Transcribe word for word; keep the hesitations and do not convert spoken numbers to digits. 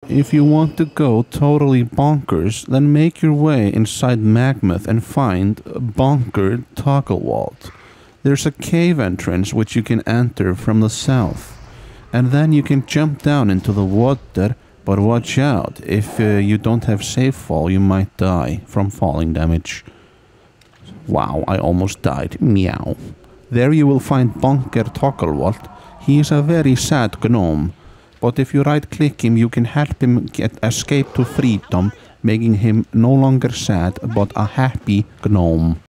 If you want to go totally bonkers, then make your way inside Magmoth and find Bonker Togglevolt. There's a cave entrance which you can enter from the south. And then you can jump down into the water, but watch out. If uh, you don't have safe fall, you might die from falling damage. Wow, I almost died. Meow. There you will find Bonker Togglevolt. He is a very sad gnome. But if you right-click him, you can help him get escape to freedom, making him no longer sad, but a happy gnome.